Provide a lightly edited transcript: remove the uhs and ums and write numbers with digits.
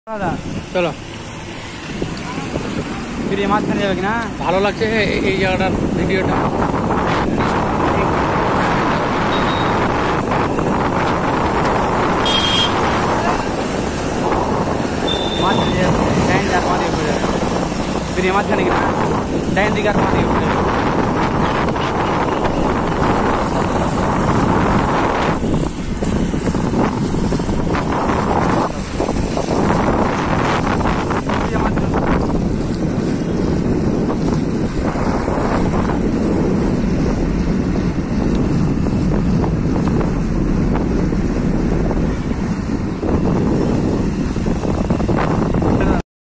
চলো ফিরে মাঝখানে যাবে কিনা? ভালো লাগছে এই জায়গাটার ভিডিওটা। মাঝখানে যাবে, ডাইন দিকে আর বাঁ দিকে ঘুরে যাবে। ফিরে মাঝখানে কিনা ডাইন দিকে আর বাঁ দিকে ঘুরে যাবে।